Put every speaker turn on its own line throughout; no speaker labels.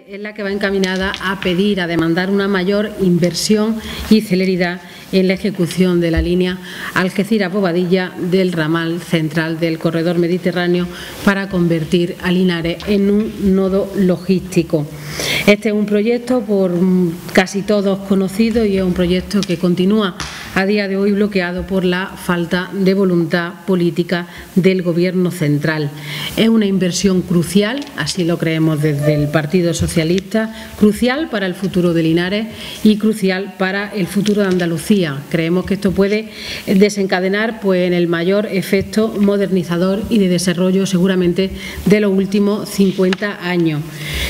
es la que va encaminada a pedir, a demandar una mayor inversión y celeridad en la ejecución de la línea Algeciras-Bobadilla del ramal central del corredor mediterráneo para convertir a Linares en un nodo logístico. Este es un proyecto por casi todos conocido y es un proyecto que continúa a día de hoy bloqueado por la falta de voluntad política del Gobierno central. Es una inversión crucial, así lo creemos desde el Partido Socialista, crucial para el futuro de Linares y crucial para el futuro de Andalucía. Creemos que esto puede desencadenar en el mayor efecto modernizador y de desarrollo seguramente de los últimos 50 años.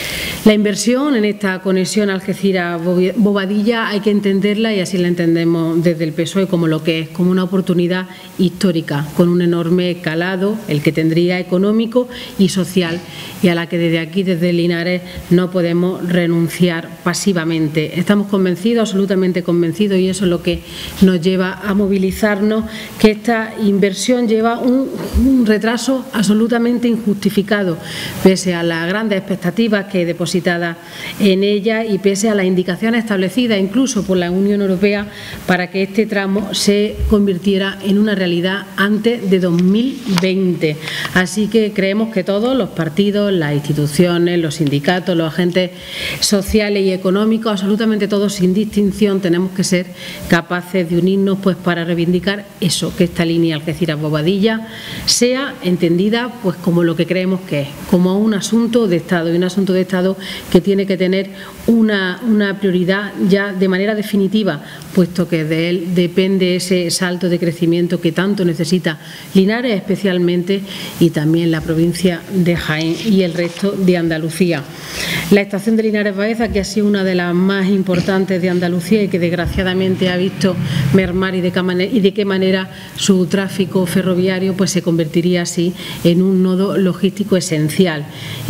La inversión en esta conexión Algeciras-Bobadilla hay que entenderla, y así la entendemos desde el PSOE, como lo que es, como una oportunidad histórica, con un enorme calado, el que tendría económico y social, y a la que desde aquí, desde Linares, no podemos renunciar pasivamente. Estamos convencidos, absolutamente convencidos, y eso es lo que nos lleva a movilizarnos, que esta inversión lleva un retraso absolutamente injustificado, pese a las grandes expectativas que depositada en ella y pese a las indicaciones establecidas incluso por la Unión Europea para que este tramo se convirtiera en una realidad antes de 2020. Así que creemos que todos los partidos, las instituciones, los sindicatos, los agentes sociales y económicos, absolutamente todos sin distinción, tenemos que ser capaces de unirnos para reivindicar eso, que esta línea Algeciras-Bobadilla sea entendida como lo que creemos que es, como un asunto de Estado, y un asunto de Estado que tiene que tener una prioridad ya de manera definitiva, puesto que de él depende ese salto de crecimiento que tanto necesita Linares especialmente, y también la provincia de Jaén y el resto de Andalucía. La estación de Linares Baeza, que ha sido una de las más importantes de Andalucía y que desgraciadamente ha visto mermar y de qué manera su tráfico ferroviario se convertiría así en un nodo logístico esencial,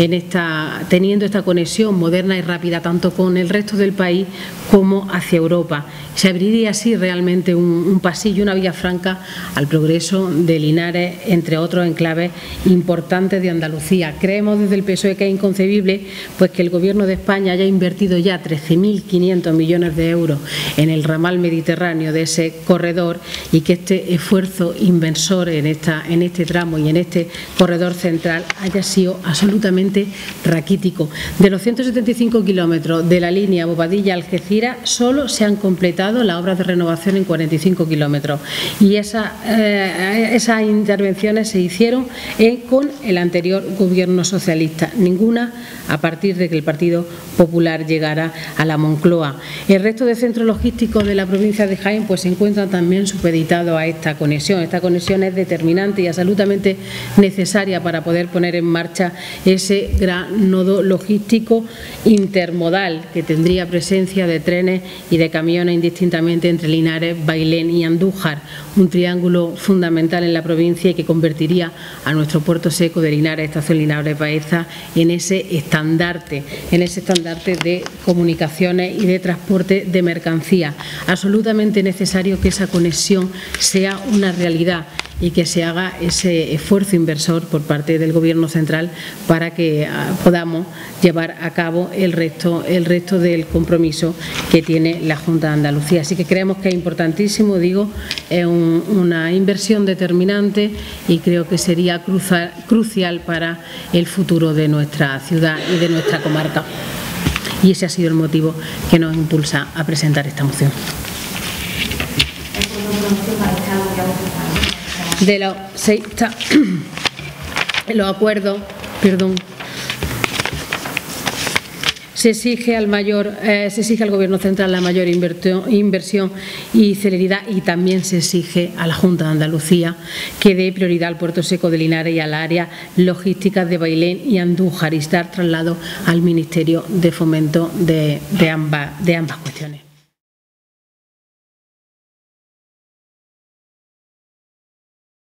teniendo esta conexión moderna y rápida tanto con el resto del país como hacia Europa. Se abriría así realmente un pasillo, una vía franca al progreso de Linares, entre otros enclaves importantes de Andalucía. Creemos desde el PSOE que es inconcebible que el Gobierno de España haya invertido ya 13.500 millones de euros en el ramal mediterráneo de ese corredor, y que este esfuerzo inversor en este tramo y en este corredor central haya sido absolutamente raquítico. De los 175 kilómetros de la línea Bobadilla-Algeciras solo se han completado las obras de renovación en 45 kilómetros, y esas intervenciones se hicieron con el anterior Gobierno socialista, ninguna a partir de que el Partido Popular llegara a la Moncloa. El resto de centros logísticos de la provincia de Jaén se encuentran también supeditados a esta conexión. Esta conexión es determinante y absolutamente necesaria para poder poner en marcha ese gran nodo logístico intermodal que tendría presencia de trenes y de camiones indistintamente entre Linares, Bailén y Andújar, un triángulo fundamental en la provincia y que convertiría a nuestro puerto seco de Linares, estación Linares Baeza, en ese estandarte de comunicaciones y de transporte de mercancías. Absolutamente necesario que esa conexión sea una realidad y que se haga ese esfuerzo inversor por parte del Gobierno central para que podamos llevar a cabo el resto del compromiso que tiene la Junta de Andalucía. Así que creemos que es importantísimo, es una inversión determinante, y creo que sería crucial para el futuro de nuestra ciudad y de nuestra comarca. Y ese ha sido el motivo que nos impulsa a presentar esta moción. De los acuerdos, se exige al Gobierno central la mayor inversión y celeridad, y también se exige a la Junta de Andalucía que dé prioridad al puerto seco de Linares y a las áreas logísticas de Bailén y Andújar, y dar traslado al Ministerio de Fomento de ambas cuestiones.